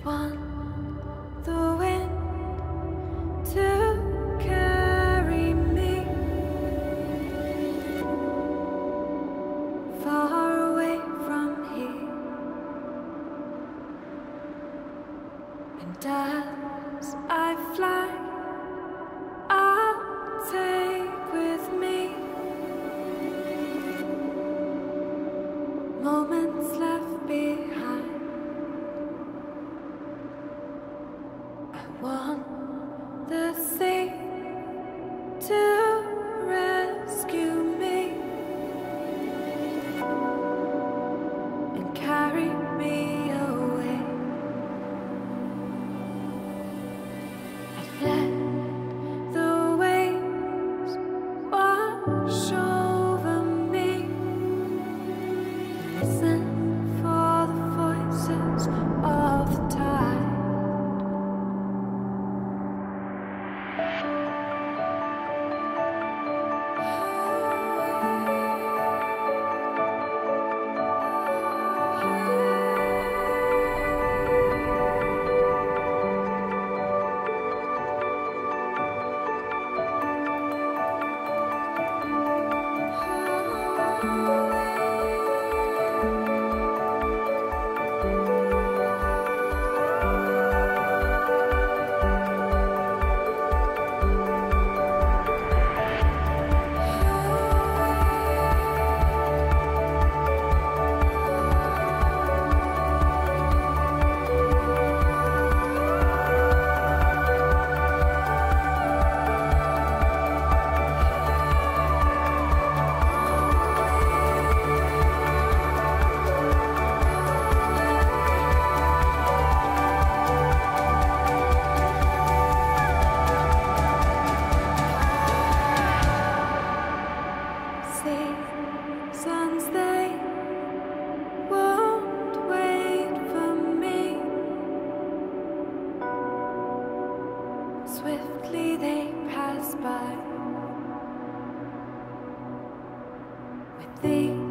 want the wind to carry me far away from here, and as I fly, I'll take with me moments left behind. I want the sea to rescue me and carry me away. I'd let the waves wash over me and listen for the voices of the tide. Seasons, they won't wait for me. Swiftly they pass by with thee.